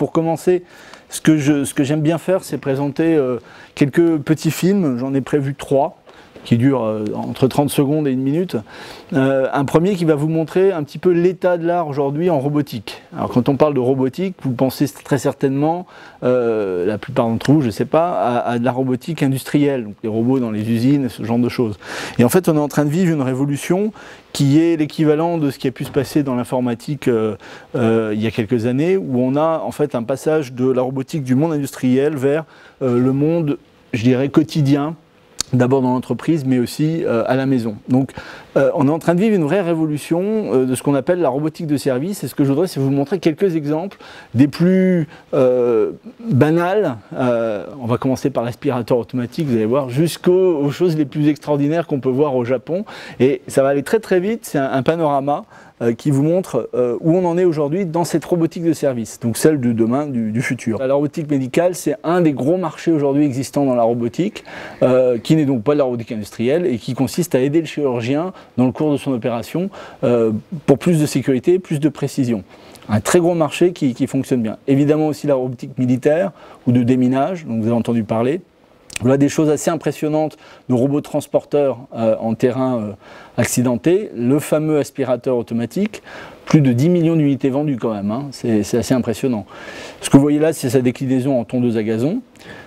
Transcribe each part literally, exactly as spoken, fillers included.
pour commencer, ce que je, ce que j'aime bien faire, c'est présenter euh, quelques petits films. J'en ai prévu trois, qui dure euh, entre trente secondes et une minute. Euh, un premier qui va vous montrer un petit peu l'état de l'art aujourd'hui en robotique. Alors quand on parle de robotique, vous pensez très certainement, euh, la plupart d'entre vous, je ne sais pas, à, à de la robotique industrielle, donc les robots dans les usines, ce genre de choses. Et en fait, on est en train de vivre une révolution qui est l'équivalent de ce qui a pu se passer dans l'informatique euh, euh, il y a quelques années, où on a en fait un passage de la robotique du monde industriel vers euh, le monde, je dirais, quotidien, d'abord dans l'entreprise, mais aussi euh, à la maison. Donc, euh, on est en train de vivre une vraie révolution euh, de ce qu'on appelle la robotique de service. Et ce que je voudrais, c'est vous montrer quelques exemples des plus euh, banals. Euh, on va commencer par l'aspirateur automatique, vous allez voir, jusqu'aux choses les plus extraordinaires qu'on peut voir au Japon. Et ça va aller très très vite, c'est un, un panorama euh, qui vous montre euh, où on en est aujourd'hui dans cette robotique de service, donc celle de demain, du, du futur. La robotique médicale, c'est un des gros marchés aujourd'hui existants dans la robotique, euh, qui n'est donc pas de la robotique industrielle et qui consiste à aider le chirurgien dans le cours de son opération euh, pour plus de sécurité, plus de précision. Un très gros marché qui, qui fonctionne bien. Évidemment aussi la robotique militaire ou de déminage, dont vous avez entendu parler. Voilà des choses assez impressionnantes de robots transporteurs euh, en terrain euh, accidenté. Le fameux aspirateur automatique, plus de dix millions d'unités vendues quand même, hein. C'est assez impressionnant. Ce que vous voyez là, c'est sa déclinaison en tondeuse à gazon.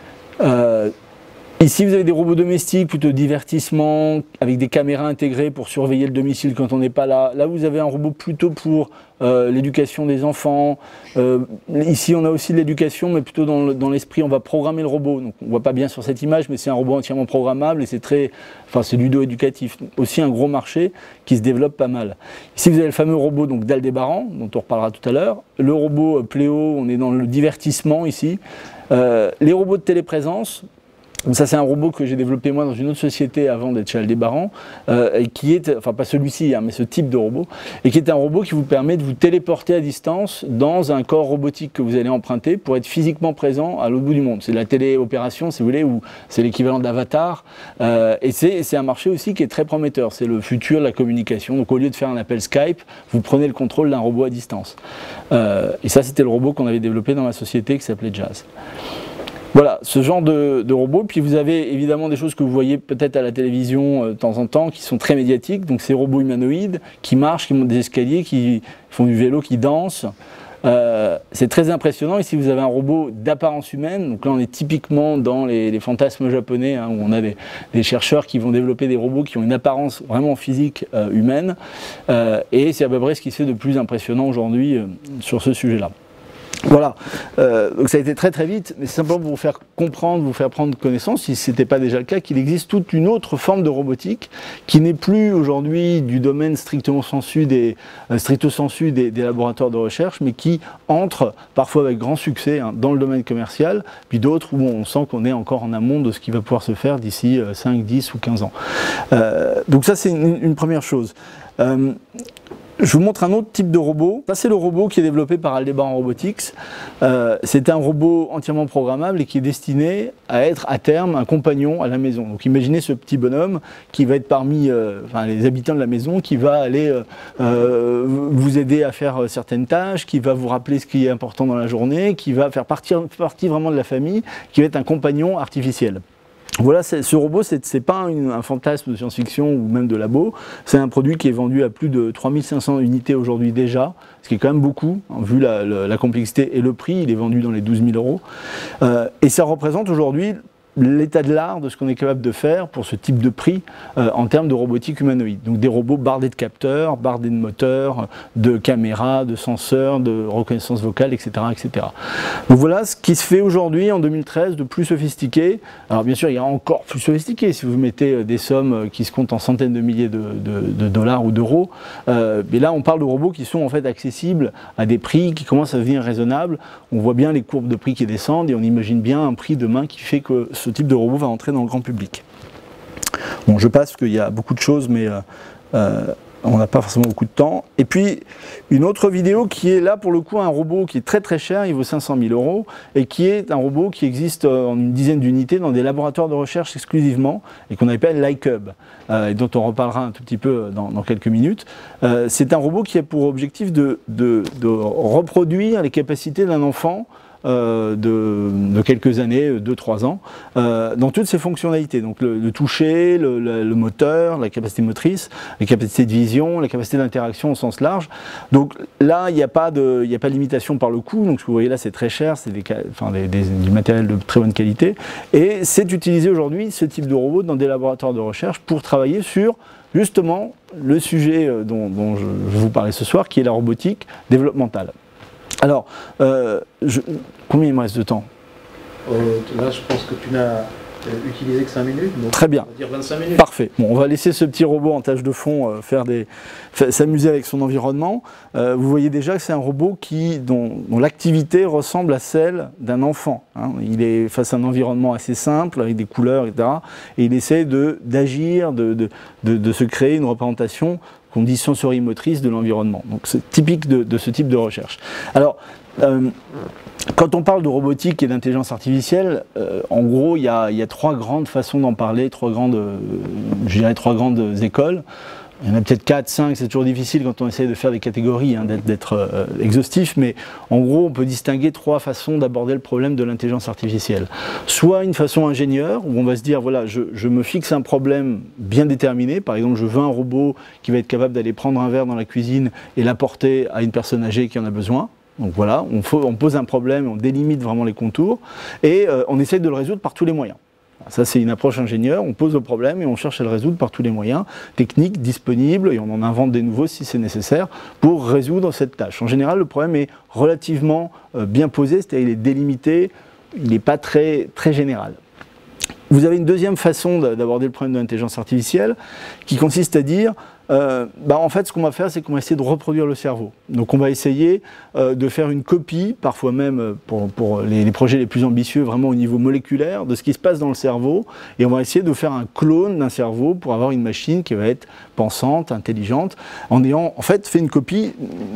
Euh, Ici, vous avez des robots domestiques, plutôt divertissement, avec des caméras intégrées pour surveiller le domicile quand on n'est pas là. Là, vous avez un robot plutôt pour euh, l'éducation des enfants. Euh, ici, on a aussi de l'éducation, mais plutôt dans l'esprit, on va programmer le robot. Donc, on ne voit pas bien sur cette image, mais c'est un robot entièrement programmable et c'est très, enfin, c'est ludo-éducatif. Aussi un gros marché qui se développe pas mal. Ici, vous avez le fameux robot donc d'Aldébaran, dont on reparlera tout à l'heure. Le robot euh, Pléo, on est dans le divertissement ici. Euh, les robots de téléprésence. Donc ça, c'est un robot que j'ai développé moi dans une autre société avant d'être chez Aldébaran, euh, et qui est, enfin pas celui-ci, hein, mais ce type de robot, et qui est un robot qui vous permet de vous téléporter à distance dans un corps robotique que vous allez emprunter pour être physiquement présent à l'autre bout du monde. C'est de la téléopération, si vous voulez, ou c'est l'équivalent d'Avatar, euh, et c'est un marché aussi qui est très prometteur. C'est le futur de la communication. Donc au lieu de faire un appel Skype, vous prenez le contrôle d'un robot à distance. Euh, et ça, c'était le robot qu'on avait développé dans ma société qui s'appelait Jazz. Voilà, ce genre de, de robot. Puis vous avez évidemment des choses que vous voyez peut-être à la télévision euh, de temps en temps, qui sont très médiatiques. Donc ces robots humanoïdes qui marchent, qui montent des escaliers, qui font du vélo, qui dansent. Euh, c'est très impressionnant. Ici, vous avez un robot d'apparence humaine. Donc là, on est typiquement dans les, les fantasmes japonais, hein, où on a des, des chercheurs qui vont développer des robots qui ont une apparence vraiment physique euh, humaine. Euh, et c'est à peu près ce qui se fait de plus impressionnant aujourd'hui euh, sur ce sujet-là. Voilà, euh, donc ça a été très très vite, mais c'est simplement pour vous faire comprendre, vous faire prendre connaissance, si ce n'était pas déjà le cas, qu'il existe toute une autre forme de robotique qui n'est plus aujourd'hui du domaine strictement sensu des, euh, stricto sensu des, des laboratoires de recherche, mais qui entre parfois avec grand succès hein, dans le domaine commercial, puis d'autres où on sent qu'on est encore en amont de ce qui va pouvoir se faire d'ici euh, cinq, dix ou quinze ans. Euh, donc ça c'est une, une première chose. Euh, Je vous montre un autre type de robot. Ça, c'est le robot qui est développé par Aldébaran Robotics. Euh, c'est un robot entièrement programmable et qui est destiné à être à terme un compagnon à la maison. Donc imaginez ce petit bonhomme qui va être parmi euh, enfin, les habitants de la maison, qui va aller euh, euh, vous aider à faire certaines tâches, qui va vous rappeler ce qui est important dans la journée, qui va faire partir, partie vraiment de la famille, qui va être un compagnon artificiel. Voilà, ce robot, ce n'est pas une, un fantasme de science-fiction ou même de labo, c'est un produit qui est vendu à plus de trois mille cinq cents unités aujourd'hui déjà, ce qui est quand même beaucoup, hein, vu la, la, la complexité et le prix, il est vendu dans les douze mille euros. Euh, et ça représente aujourd'hui l'état de l'art de ce qu'on est capable de faire pour ce type de prix euh, en termes de robotique humanoïde. Donc des robots bardés de capteurs, bardés de moteurs, de caméras, de senseurs, de reconnaissance vocale, et cetera, et cetera. Donc voilà ce qui se fait aujourd'hui en deux mille treize de plus sophistiqué. Alors bien sûr, il y a encore plus sophistiqué si vous mettez des sommes qui se comptent en centaines de milliers de, de, de dollars ou d'euros. Euh, mais là, on parle de robots qui sont en fait accessibles à des prix qui commencent à devenir raisonnables. On voit bien les courbes de prix qui descendent et on imagine bien un prix demain qui fait que ce type de robot va entrer dans le grand public. Bon, je passe parce qu'il y a beaucoup de choses, mais euh, euh, on n'a pas forcément beaucoup de temps. Et puis, une autre vidéo qui est là, pour le coup, un robot qui est très très cher, il vaut cinq cent mille euros, et qui est un robot qui existe en une dizaine d'unités dans des laboratoires de recherche exclusivement, et qu'on appelle l'iCub, euh, et dont on reparlera un tout petit peu dans, dans quelques minutes. Euh, C'est un robot qui a pour objectif de, de, de reproduire les capacités d'un enfant euh, de, de quelques années, deux trois ans, euh, dans toutes ses fonctionnalités. Donc le, le toucher, le, le, le moteur, la capacité motrice, les capacités de vision, la capacité d'interaction au sens large. Donc là, il n'y a pas de, il n'y a pas de limitation par le coût. Donc ce que vous voyez là, c'est très cher, c'est des, enfin, des, des, du matériel de très bonne qualité. Et c'est utilisé aujourd'hui, ce type de robot, dans des laboratoires de recherche pour travailler sur justement le sujet dont, dont je, je vous parlais ce soir, qui est la robotique développementale. Alors, euh, je, combien il me reste de temps? euh, Là, je pense que tu n'as utilisé que cinq minutes. Donc très bien. On va dire vingt-cinq minutes. Parfait. Bon, on va laisser ce petit robot en tâche de fond euh, faire des, s'amuser avec son environnement. Euh, vous voyez déjà que c'est un robot qui, dont, dont l'activité ressemble à celle d'un enfant. Hein. Il est face à un environnement assez simple, avec des couleurs, et cetera. Et il essaie d'agir, de, de, de, de se créer une représentation qu'on dit sensorimotrice de l'environnement. Donc c'est typique de, de ce type de recherche. Alors, euh, quand on parle de robotique et d'intelligence artificielle, euh, en gros, il y, a, il y a trois grandes façons d'en parler, trois grandes, euh, je dirais trois grandes écoles. Il y en a peut-être quatre, cinq, c'est toujours difficile quand on essaie de faire des catégories, hein, d'être euh, exhaustif, mais en gros, on peut distinguer trois façons d'aborder le problème de l'intelligence artificielle. Soit une façon ingénieur, où on va se dire, voilà, je, je me fixe un problème bien déterminé, par exemple, je veux un robot qui va être capable d'aller prendre un verre dans la cuisine et l'apporter à une personne âgée qui en a besoin. Donc voilà, on, faut, on pose un problème, on délimite vraiment les contours, et euh, on essaie de le résoudre par tous les moyens. Ça, c'est une approche ingénieur, on pose le problème et on cherche à le résoudre par tous les moyens techniques disponibles, et on en invente des nouveaux si c'est nécessaire pour résoudre cette tâche. En général, le problème est relativement euh, bien posé, c'est-à-dire il est délimité, il n'est pas très, très général. Vous avez une deuxième façon d'aborder le problème de l'intelligence artificielle qui consiste à dire Euh, bah en fait, ce qu'on va faire, c'est qu'on va essayer de reproduire le cerveau. Donc on va essayer euh, de faire une copie, parfois même pour, pour les, les projets les plus ambitieux, vraiment au niveau moléculaire, de ce qui se passe dans le cerveau, et on va essayer de faire un clone d'un cerveau pour avoir une machine qui va être pensante, intelligente, en ayant en fait fait une copie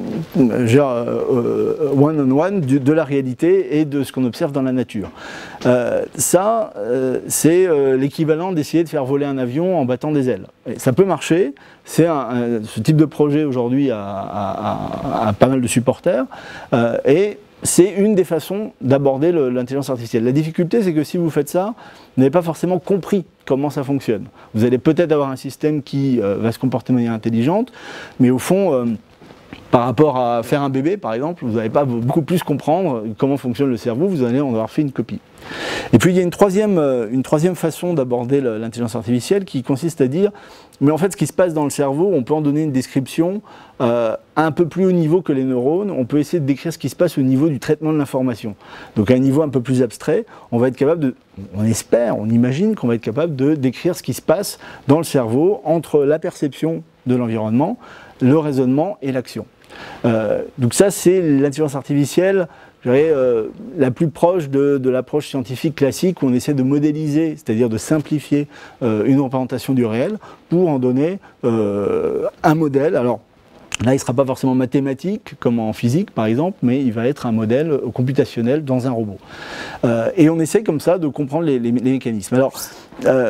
genre, euh, one on one de, de la réalité et de ce qu'on observe dans la nature. Euh, ça, euh, c'est euh, l'équivalent d'essayer de faire voler un avion en battant des ailes. Et ça peut marcher. C'est un, un, ce type de projet aujourd'hui a, a, a, a pas mal de supporters, euh, et c'est une des façons d'aborder l'intelligence artificielle. La difficulté, c'est que si vous faites ça, vous n'avez pas forcément compris comment ça fonctionne. Vous allez peut-être avoir un système qui euh, va se comporter de manière intelligente, mais au fond, euh, par rapport à faire un bébé, par exemple, vous n'allez pas beaucoup plus comprendre comment fonctionne le cerveau, vous allez en avoir fait une copie. Et puis il y a une troisième, une troisième façon d'aborder l'intelligence artificielle qui consiste à dire, mais en fait ce qui se passe dans le cerveau, on peut en donner une description euh, un peu plus haut niveau que les neurones, on peut essayer de décrire ce qui se passe au niveau du traitement de l'information. Donc à un niveau un peu plus abstrait, on va être capable de, on espère, on imagine qu'on va être capable de décrire ce qui se passe dans le cerveau entre la perception de l'environnement, le raisonnement et l'action. Euh, donc ça c'est l'intelligence artificielle, je dirais, euh, la plus proche de, de l'approche scientifique classique où on essaie de modéliser, c'est-à-dire de simplifier euh, une représentation du réel pour en donner euh, un modèle. Alors là, il ne sera pas forcément mathématique, comme en physique par exemple, mais il va être un modèle computationnel dans un robot. Euh, et on essaie comme ça de comprendre les, les, les mécanismes. Alors, euh,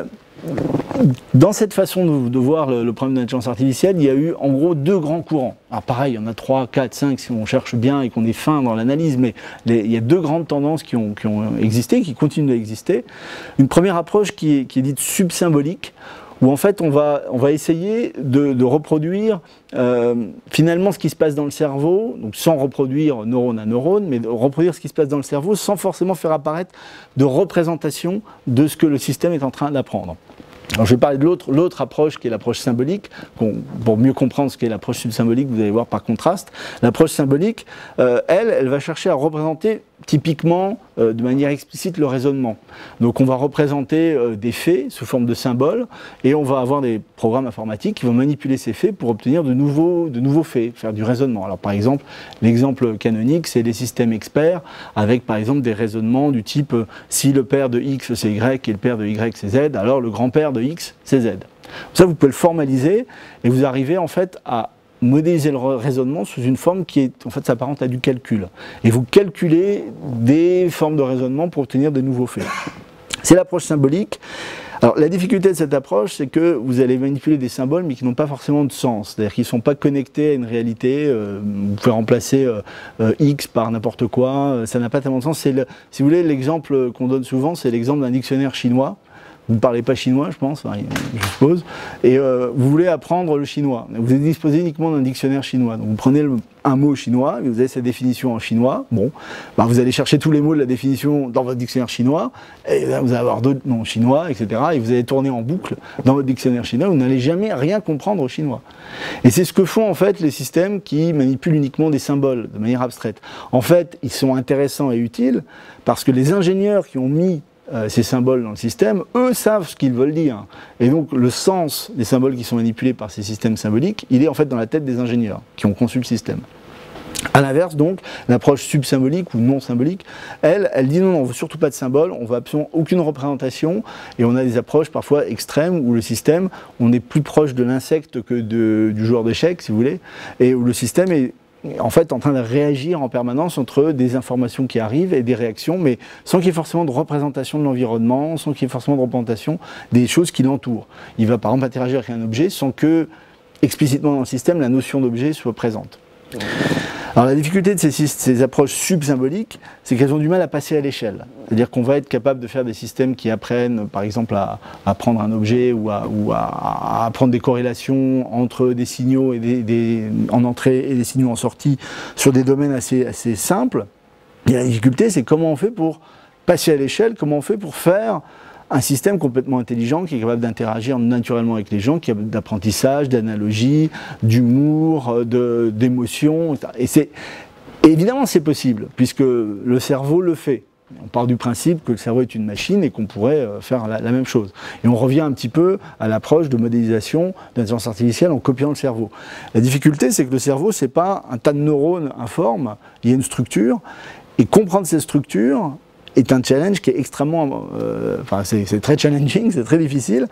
dans cette façon de, de voir le, le problème de l'intelligence artificielle, il y a eu en gros deux grands courants. Alors pareil, il y en a trois, quatre, cinq si on cherche bien et qu'on est fin dans l'analyse, mais les, il y a deux grandes tendances qui ont, qui ont existé, qui continuent d'exister. Une première approche qui est, qui est dite subsymbolique, où en fait on va, on va essayer de, de reproduire euh, finalement ce qui se passe dans le cerveau, donc sans reproduire neurone à neurone, mais de reproduire ce qui se passe dans le cerveau sans forcément faire apparaître de représentation de ce que le système est en train d'apprendre. Alors je vais parler de l'autre l'autre approche qui est l'approche symbolique, pour mieux comprendre ce qu'est l'approche subsymbolique, vous allez voir par contraste. L'approche symbolique, euh, elle, elle va chercher à représenter typiquement euh, de manière explicite le raisonnement. Donc on va représenter euh, des faits sous forme de symboles et on va avoir des programmes informatiques qui vont manipuler ces faits pour obtenir de nouveaux, de nouveaux faits, faire du raisonnement. Alors par exemple, l'exemple canonique c'est les systèmes experts avec par exemple des raisonnements du type euh, si le père de X c'est Y et le père de Y c'est Z, alors le grand-père de X c'est Z. Ça vous pouvez le formaliser et vous arrivez en fait à modéliser le raisonnement sous une forme qui est en fait s'apparente à du calcul. Et vous calculez des formes de raisonnement pour obtenir de nouveaux faits. C'est l'approche symbolique. Alors la difficulté de cette approche, c'est que vous allez manipuler des symboles mais qui n'ont pas forcément de sens, c'est-à-dire qu'ils ne sont pas connectés à une réalité, euh, vous pouvez remplacer euh, euh, X par n'importe quoi, euh, ça n'a pas tellement de sens. Le, si vous voulez, l'exemple qu'on donne souvent, c'est l'exemple d'un dictionnaire chinois. Vous ne parlez pas chinois, je pense, enfin, je suppose, et euh, vous voulez apprendre le chinois. Vous êtes disposé uniquement d'un dictionnaire chinois. Donc vous prenez le, un mot chinois, et vous avez sa définition en chinois. Bon, ben vous allez chercher tous les mots de la définition dans votre dictionnaire chinois, et là, vous allez avoir d'autres noms chinois, et cetera. Et vous allez tourner en boucle dans votre dictionnaire chinois, vous n'allez jamais rien comprendre au chinois. Et c'est ce que font en fait les systèmes qui manipulent uniquement des symboles de manière abstraite. En fait, ils sont intéressants et utiles parce que les ingénieurs qui ont mis Euh, ces symboles dans le système, eux savent ce qu'ils veulent dire. Et donc le sens des symboles qui sont manipulés par ces systèmes symboliques, il est en fait dans la tête des ingénieurs qui ont conçu le système. A l'inverse donc, l'approche subsymbolique ou non symbolique, elle, elle dit non, non, on ne veut surtout pas de symbole, on ne veut absolument aucune représentation, et on a des approches parfois extrêmes où le système, on est plus proche de l'insecte que de, du joueur d'échecs, si vous voulez, et où le système est en fait en train de réagir en permanence entre des informations qui arrivent et des réactions, mais sans qu'il y ait forcément de représentation de l'environnement, sans qu'il y ait forcément de représentation des choses qui l'entourent. Il va par exemple interagir avec un objet sans que, explicitement dans le système, la notion d'objet soit présente. Alors la difficulté de ces, ces approches subsymboliques, c'est qu'elles ont du mal à passer à l'échelle. C'est-à-dire qu'on va être capable de faire des systèmes qui apprennent, par exemple, à, à prendre un objet ou, à, ou à, à apprendre des corrélations entre des signaux et des, des, en entrée et des signaux en sortie sur des domaines assez, assez simples. Et la difficulté, c'est comment on fait pour passer à l'échelle, comment on fait pour faire un système complètement intelligent qui est capable d'interagir naturellement avec les gens, qui est capable d'apprentissage, d'analogie, d'humour, de, d'émotion. Et c'est, évidemment, c'est possible, puisque le cerveau le fait. On part du principe que le cerveau est une machine et qu'on pourrait faire la, la même chose. Et on revient un petit peu à l'approche de modélisation d'intelligence artificielle en copiant le cerveau. La difficulté, c'est que le cerveau, c'est pas un tas de neurones informes, il y a une structure, et comprendre ces structures est un challenge qui est extrêmement, euh, enfin c'est, c'est très challenging, c'est très difficile,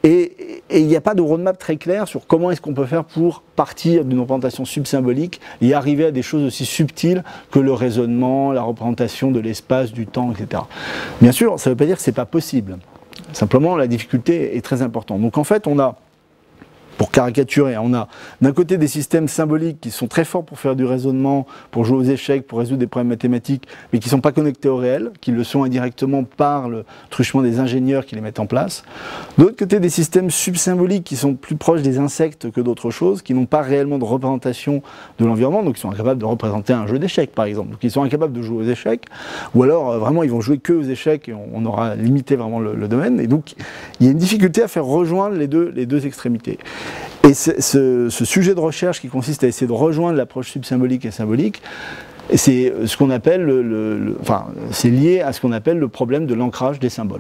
et il n'y a pas de roadmap très clair sur comment est-ce qu'on peut faire pour partir d'une représentation subsymbolique et arriver à des choses aussi subtiles que le raisonnement, la représentation de l'espace, du temps, et cetera. Bien sûr, ça ne veut pas dire que ce n'est pas possible. Simplement, la difficulté est très importante. Donc en fait, on a, pour caricaturer, on a d'un côté des systèmes symboliques qui sont très forts pour faire du raisonnement, pour jouer aux échecs, pour résoudre des problèmes mathématiques, mais qui ne sont pas connectés au réel, qui le sont indirectement par le truchement des ingénieurs qui les mettent en place. De l'autre côté, des systèmes subsymboliques qui sont plus proches des insectes que d'autres choses, qui n'ont pas réellement de représentation de l'environnement, donc qui sont incapables de représenter un jeu d'échecs par exemple, donc ils sont incapables de jouer aux échecs, ou alors euh, vraiment ils vont jouer que aux échecs et on, on aura limité vraiment le, le domaine, et donc il y a une difficulté à faire rejoindre les deux, les deux extrémités. Et ce, ce, ce sujet de recherche qui consiste à essayer de rejoindre l'approche subsymbolique et symbolique, c'est ce qu'on appelle le, le, le, enfin, c'est lié à ce qu'on appelle le problème de l'ancrage des symboles.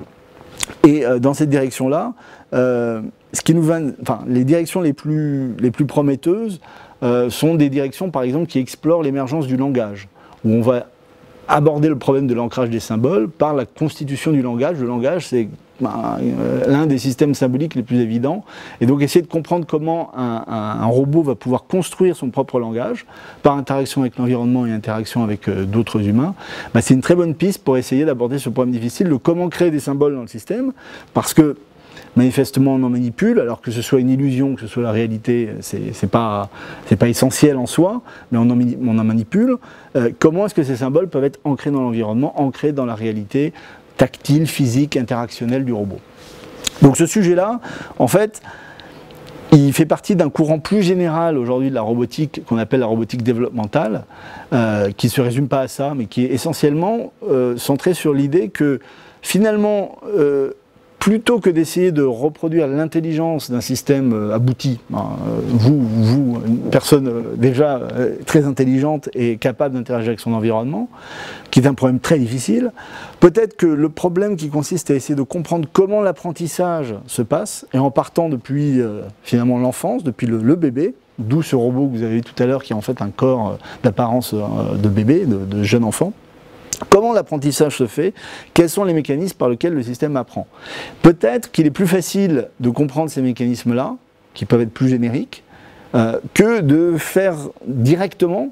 Et euh, dans cette direction-là, euh, ce qui nous va, enfin, les directions les plus, les plus prometteuses euh, sont des directions, par exemple, qui explorent l'émergence du langage, où on va aborder le problème de l'ancrage des symboles par la constitution du langage. Le langage, c'est ben, euh, l'un des systèmes symboliques les plus évidents, et donc essayer de comprendre comment un, un, un robot va pouvoir construire son propre langage par interaction avec l'environnement et interaction avec euh, d'autres humains, ben, c'est une très bonne piste pour essayer d'aborder ce problème difficile de comment créer des symboles dans le système, parce que manifestement on en manipule, alors que ce soit une illusion, que ce soit la réalité, c'est, c'est pas, c'est pas essentiel en soi, mais on en, on en manipule. Euh, comment est-ce que ces symboles peuvent être ancrés dans l'environnement, ancrés dans la réalité tactile, physique, interactionnelle du robot. Donc ce sujet-là, en fait, il fait partie d'un courant plus général aujourd'hui de la robotique, qu'on appelle la robotique développementale, euh, qui ne se résume pas à ça, mais qui est essentiellement euh, centré sur l'idée que finalement, euh, plutôt que d'essayer de reproduire l'intelligence d'un système abouti, vous, vous, une personne déjà très intelligente et capable d'interagir avec son environnement, qui est un problème très difficile, peut-être que le problème qui consiste à essayer de comprendre comment l'apprentissage se passe, et en partant depuis euh, finalement l'enfance, depuis le, le bébé, d'où ce robot que vous avez vu tout à l'heure qui a en fait un corps d'apparence de bébé, de, de jeune enfant. Comment l'apprentissage se fait? Quels sont les mécanismes par lesquels le système apprend? Peut-être qu'il est plus facile de comprendre ces mécanismes-là, qui peuvent être plus génériques, euh, que de faire directement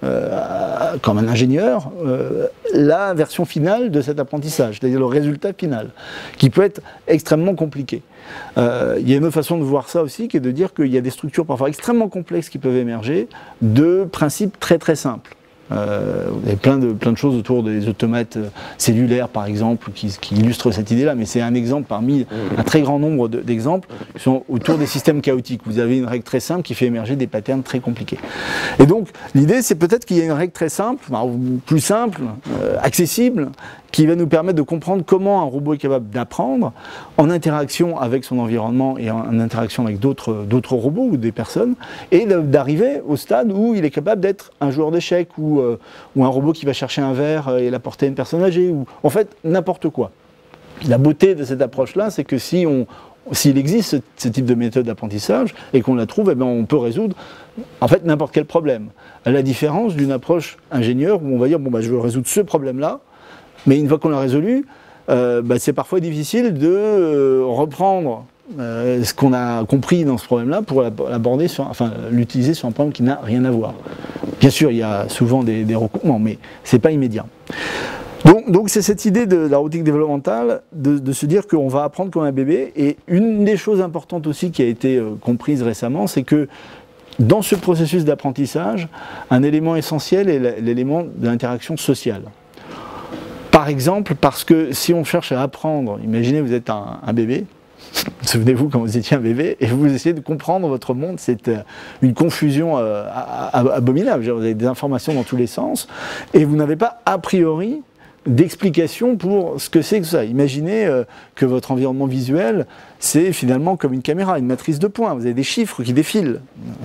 euh, comme un ingénieur, euh, la version finale de cet apprentissage, c'est-à-dire le résultat final, qui peut être extrêmement compliqué. Euh, il y a une autre façon de voir ça aussi, qui est de dire qu'il y a des structures parfois extrêmement complexes qui peuvent émerger de principes très très simples. Euh, il y a plein de, plein de choses autour des automates cellulaires, par exemple, qui, qui illustrent cette idée-là, mais c'est un exemple parmi un très grand nombre d'exemples qui sont autour des systèmes chaotiques. Vous avez une règle très simple qui fait émerger des patterns très compliqués. Et donc, l'idée, c'est peut-être qu'il y a une règle très simple, plus simple, euh, accessible, qui va nous permettre de comprendre comment un robot est capable d'apprendre en interaction avec son environnement et en interaction avec d'autres d'autres robots ou des personnes, et d'arriver au stade où il est capable d'être un joueur d'échecs ou, euh, ou un robot qui va chercher un verre et l'apporter à une personne âgée, ou en fait n'importe quoi. La beauté de cette approche-là, c'est que si on s'il existe ce, ce type de méthode d'apprentissage et qu'on la trouve, eh bien, on peut résoudre en fait n'importe quel problème. À la différence d'une approche ingénieure où on va dire bon, bah, je veux résoudre ce problème-là, mais une fois qu'on l'a résolu, euh, bah, c'est parfois difficile de euh, reprendre euh, ce qu'on a compris dans ce problème-là pour l'aborder, sur, enfin l'utiliser sur un problème qui n'a rien à voir. Bien sûr, il y a souvent des, des recoupements, mais c'est pas immédiat. Donc, donc c'est cette idée de la robotique développementale, de, de se dire qu'on va apprendre comme un bébé. Et une des choses importantes aussi qui a été euh, comprise récemment, c'est que dans ce processus d'apprentissage, un élément essentiel est l'élément de l'interaction sociale. Par exemple, parce que si on cherche à apprendre, imaginez vous êtes un, un bébé, souvenez-vous quand vous étiez un bébé, et vous essayez de comprendre votre monde, c'est une confusion euh, abominable. Vous avez des informations dans tous les sens, et vous n'avez pas a priori d'explication pour ce que c'est que ça. Imaginez euh, que votre environnement visuel, c'est finalement comme une caméra, une matrice de points. Vous avez des chiffres qui défilent.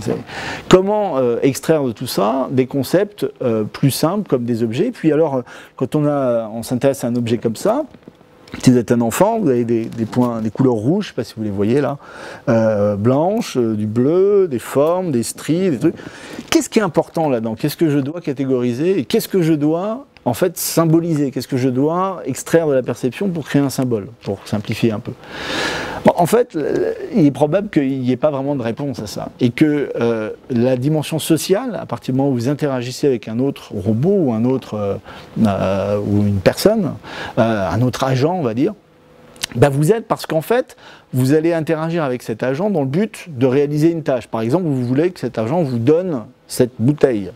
Comment euh, extraire de tout ça des concepts euh, plus simples comme des objets? Puis alors, quand on, a, on s'intéresse à un objet comme ça, si vous êtes un enfant, vous avez des, des points, des couleurs rouges, je ne sais pas si vous les voyez là, euh, blanches, euh, du bleu, des formes, des stries, des trucs. Qu'est-ce qui est important là-dedans? Qu'est-ce que je dois catégoriser? Et qu'est-ce que je dois en fait symboliser? Qu'est-ce que je dois extraire de la perception pour créer un symbole, pour simplifier un peu? Bon, en fait, il est probable qu'il n'y ait pas vraiment de réponse à ça, et que euh, la dimension sociale, à partir du moment où vous interagissez avec un autre robot ou un autre euh, euh, ou une personne, euh, un autre agent, on va dire, ben vous êtes parce qu'en fait, vous allez interagir avec cet agent dans le but de réaliser une tâche. Par exemple, vous voulez que cet agent vous donne cette bouteille,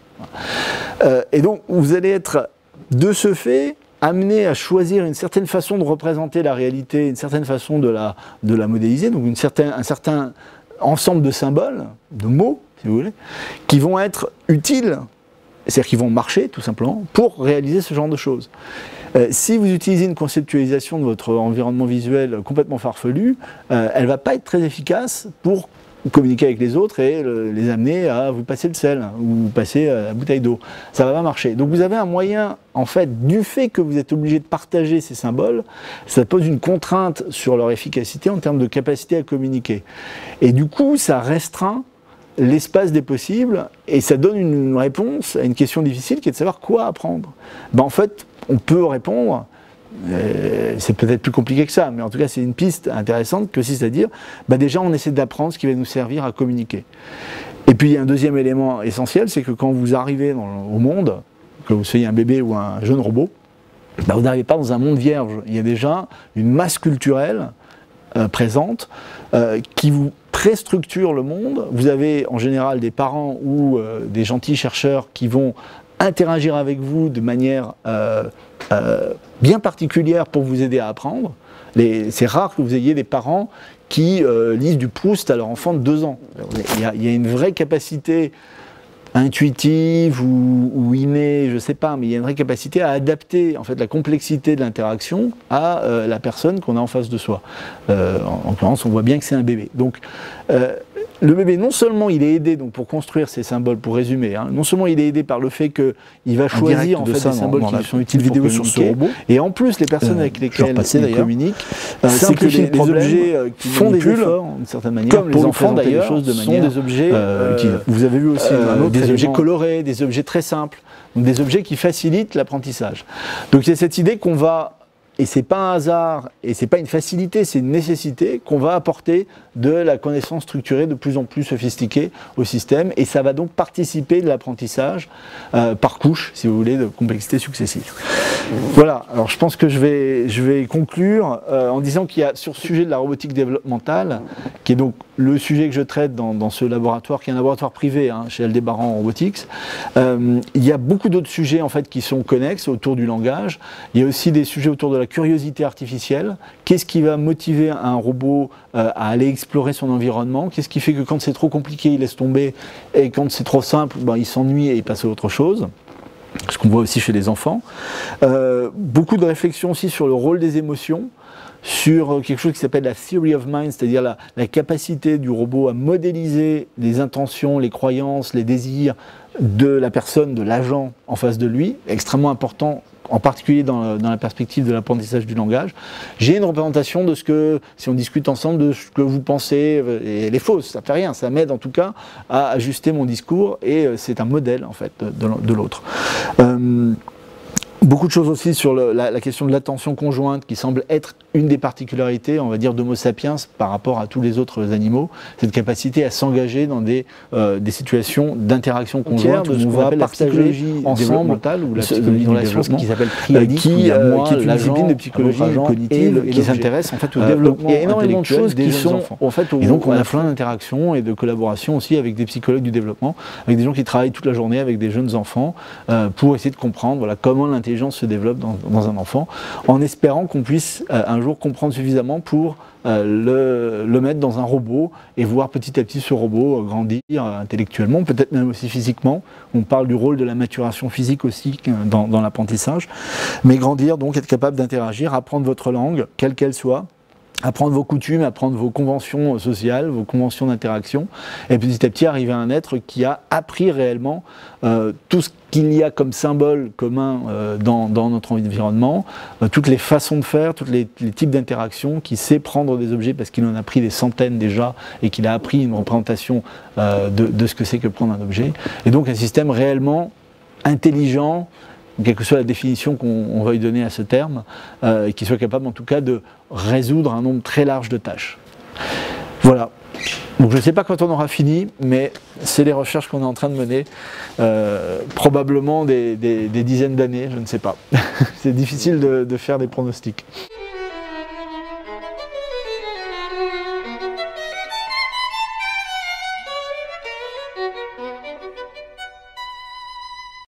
euh, et donc vous allez être de ce fait amené à choisir une certaine façon de représenter la réalité, une certaine façon de la, de la modéliser, donc une certaine, un certain ensemble de symboles, de mots, si vous voulez, qui vont être utiles, c'est-à-dire qui vont marcher tout simplement, pour réaliser ce genre de choses. Euh, si vous utilisez une conceptualisation de votre environnement visuel complètement farfelue, euh, elle ne va pas être très efficace pour communiquer avec les autres et le, les amener à vous passer le sel ou passer la bouteille d'eau. Ça va pas marcher. Donc vous avez un moyen, en fait, du fait que vous êtes obligé de partager ces symboles, ça pose une contrainte sur leur efficacité en termes de capacité à communiquer. Et du coup, ça restreint l'espace des possibles et ça donne une réponse à une question difficile qui est de savoir quoi apprendre. Ben, en fait, on peut répondre. Euh, c'est peut-être plus compliqué que ça, mais en tout cas c'est une piste intéressante que si, c'est-à-dire, bah déjà on essaie d'apprendre ce qui va nous servir à communiquer. Et puis il y a un deuxième élément essentiel, c'est que quand vous arrivez dans, au monde, que vous soyez un bébé ou un jeune robot, bah vous n'arrivez pas dans un monde vierge. Il y a déjà une masse culturelle euh, présente euh, qui vous préstructure le monde. Vous avez en général des parents ou euh, des gentils chercheurs qui vont interagir avec vous de manière euh, euh, bien particulière pour vous aider à apprendre. C'est rare que vous ayez des parents qui euh, lisent du Proust à leur enfant de deux ans. Il y a, il y a une vraie capacité intuitive ou, ou innée, je ne sais pas, mais il y a une vraie capacité à adapter en fait, la complexité de l'interaction à euh, la personne qu'on a en face de soi. Euh, en, en l'occurrence, on voit bien que c'est un bébé. Donc, euh, le bébé, non seulement il est aidé donc, pour construire ces symboles, pour résumer, hein, non seulement il est aidé par le fait qu'il va choisir en fait, des symboles qui sont utiles pour communiquer, sur ce robot, et en plus les personnes euh, avec lesquelles il communique, euh, c'est que les, les objets euh, qui font des efforts, d'une certaine manière, comme les enfants d'ailleurs, sont des objets euh, utiles. Vous avez vu aussi euh, un autre des objets colorés, des objets très simples, donc des objets qui facilitent l'apprentissage. Donc il y a cette idée qu'on va et c'est pas un hasard, et c'est pas une facilité, c'est une nécessité qu'on va apporter de la connaissance structurée de plus en plus sophistiquée au système, et ça va donc participer de l'apprentissage euh, par couche, si vous voulez, de complexité successive. Voilà, alors je pense que je vais, je vais conclure euh, en disant qu'il y a sur ce sujet de la robotique développementale, qui est donc le sujet que je traite dans, dans ce laboratoire, qui est un laboratoire privé hein, chez Aldebaran Robotics, euh, il y a beaucoup d'autres sujets en fait qui sont connexes autour du langage. Il y a aussi des sujets autour de la curiosité artificielle. Qu'est-ce qui va motiver un robot euh, à aller explorer son environnement? Qu'est-ce qui fait que quand c'est trop compliqué, il laisse tomber, et quand c'est trop simple, ben, il s'ennuie et il passe à autre chose? Ce qu'on voit aussi chez les enfants. Euh, beaucoup de réflexions aussi sur le rôle des émotions, sur quelque chose qui s'appelle la theory of mind, c'est-à-dire la, la capacité du robot à modéliser les intentions, les croyances, les désirs de la personne, de l'agent en face de lui, extrêmement important, en particulier dans la, dans la perspective de l'apprentissage du langage. J'ai une représentation de ce que, si on discute ensemble, de ce que vous pensez, et elle est fausse, ça fait rien, ça m'aide en tout cas à ajuster mon discours, et c'est un modèle en fait de, de l'autre. Euh, Beaucoup de choses aussi sur le, la, la question de l'attention conjointe qui semble être une des particularités, on va dire, d'Homo sapiens par rapport à tous les autres animaux, cette capacité à s'engager dans des, euh, des situations d'interaction conjointe où on va partager ensemble ou la psychologie de relation qui s'appelle triadique, qui, euh, qui est une discipline de psychologie cognitive qui s'intéresse en fait au euh, développement il y a énormément de choses qui sont en fait au, et donc on a plein d'interactions et de collaborations aussi avec des psychologues du développement, avec des gens qui travaillent toute la journée avec des jeunes enfants euh, pour essayer de comprendre voilà, comment l'intelligence se développe dans, dans un enfant, en espérant qu'on puisse euh, un jour comprendre suffisamment pour euh, le, le mettre dans un robot et voir petit à petit ce robot euh, grandir euh, intellectuellement, peut-être même aussi physiquement. On parle du rôle de la maturation physique aussi euh, dans, dans l'apprentissage, mais grandir, donc être capable d'interagir, apprendre votre langue, quelle qu'elle soit, apprendre vos coutumes, apprendre vos conventions sociales, vos conventions d'interaction, et petit à petit arriver à un être qui a appris réellement euh, tout ce qu'il y a comme symbole commun euh, dans, dans notre environnement, euh, toutes les façons de faire, tous les, les types d'interactions, qui sait prendre des objets parce qu'il en a pris des centaines déjà, et qu'il a appris une représentation euh, de, de ce que c'est que prendre un objet. Et donc un système réellement intelligent, quelle que soit la définition qu'on veuille donner à ce terme, euh, et qui soit capable en tout cas de résoudre un nombre très large de tâches. Voilà. Donc je ne sais pas quand on aura fini, mais c'est les recherches qu'on est en train de mener, euh, probablement des, des, des dizaines d'années, je ne sais pas. C'est difficile de, de faire des pronostics.